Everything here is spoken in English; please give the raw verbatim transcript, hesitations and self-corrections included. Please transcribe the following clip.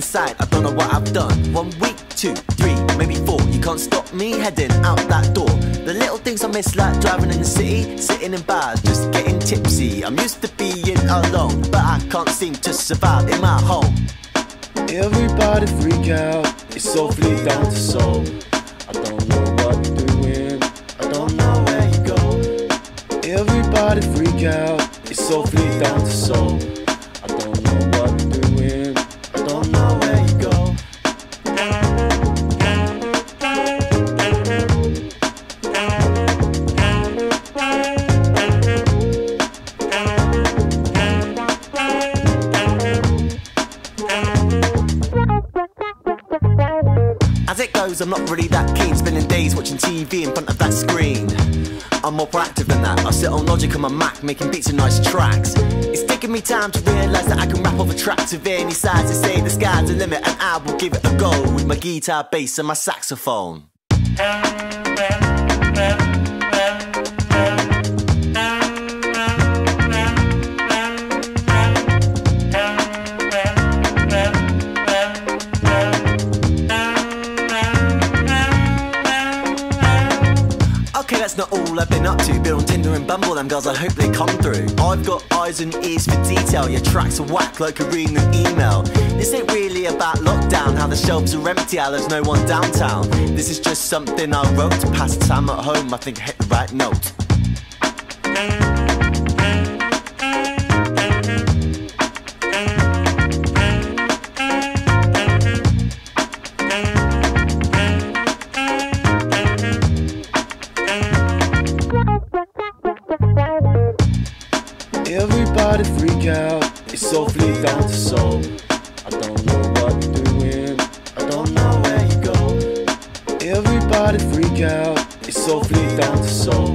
inside, I don't know what I've done. One week, two, three, maybe four. You can't stop me heading out that door. The little things I miss, like driving in the city, sitting in bars, just getting tipsy. I'm used to being alone, but I can't seem to survive in my home. Everybody freak out, it's softly down to soul. I don't know what you're doing, I don't know where you go. Everybody freak out, it's softly down to soul. I don't know what you're doing, I don't know where you go. As it goes, I'm not really that keen, spending days watching T V in front of that screen. I'm more proactive than that. I sit on Logic on my Mac, making beats and nice tracks. It's taking me time to realise that I can rap over tracks of any size. To say the sky's the limit, and I will give it a go with my guitar, bass and my saxophone. Okay, that's not all I've been up to. Been on Tinder and Bumble, them girls, I hope they come through. I've got eyes and ears for detail. Your tracks are whack like a reading an email. This ain't really about lockdown, how the shelves are empty, how there's no one downtown. This is just something I wrote to pass time at home. I think I hit the right note. Everybody freak out, it's softly down to soul. I don't know what you're doing, I don't know where you go. Everybody freak out, it's softly down to soul.